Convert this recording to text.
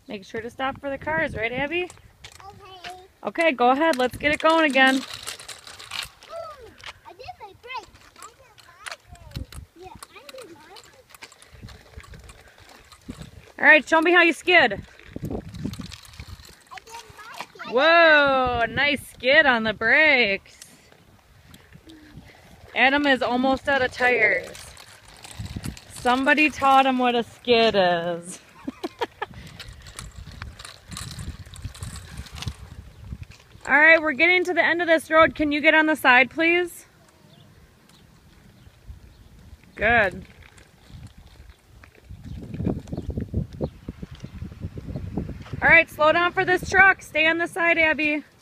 Make sure to stop for the cars, right, Abby? Okay. Okay, go ahead. Let's get it going again. Ooh, I did my brake. I did my brake. Yeah, I did my brake. All right, show me how you skid. I did my brake. Whoa, nice skid on the brakes. Adam is almost out of tires. Somebody taught him what a skid is. All right, we're getting to the end of this road. Can you get on the side, please? Good. All right, slow down for this truck. Stay on the side, Abby.